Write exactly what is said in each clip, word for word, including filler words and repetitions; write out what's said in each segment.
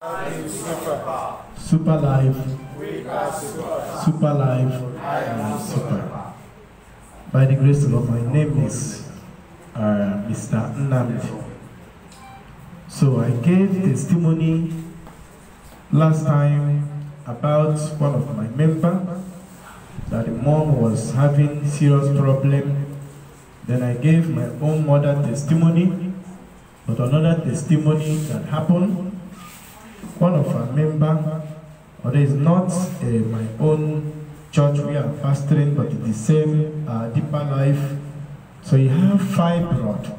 Super. Super life. We are super. Super life. I am super. By the grace of God, my name is uh, Mister Nnamdi. So I gave testimony last time about one of my members, that the mom was having serious problem. Then I gave my own mother testimony, but another testimony that happened. One of our members, although it's not uh, my own church we are pastoring, but it's the same uh, Deeper Life. So you have fibroid,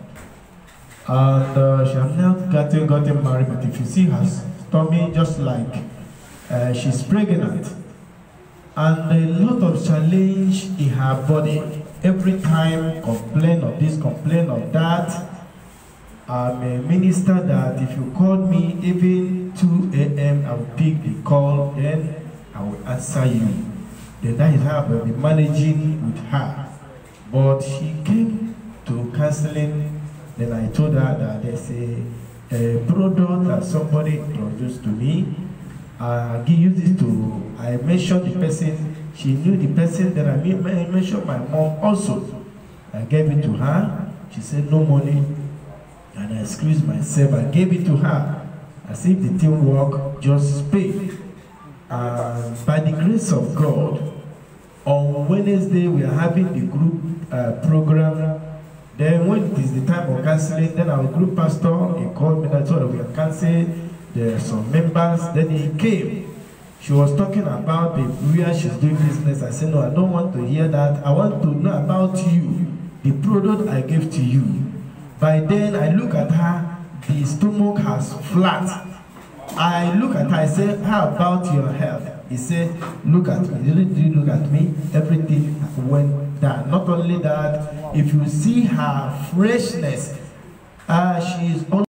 and uh, she has not gotten, gotten married, but if you see her stomach, just like uh, she's pregnant, and a lot of challenge in her body. Every time complain of this, complain of that. I'm a minister that if you call me even two A M, I will pick the call, then I will answer you. Then that is how I will be managing with her. But she came to counseling, then I told her that there's a, a product that somebody introduced to me. I give this to, I mentioned the person, she knew the person, then I mentioned my mom also. I gave it to her, she said no money. And I excused myself, I gave it to her. As if the thing work, just pay. Uh, by the grace of God, on Wednesday we are having the group uh, program. Then when it is the time of counseling, then our group pastor, he called me, that's why we are canceling. There are some members, then he came. She was talking about the where she's doing business. I said, no, I don't want to hear that. I want to know about you, the product I gave to you. By then, I look at her, the stomach has flat. I look at her, I say, how about your health? He said, look at me. Did you look at me? Everything went down. Not only that, if you see her freshness, uh, she is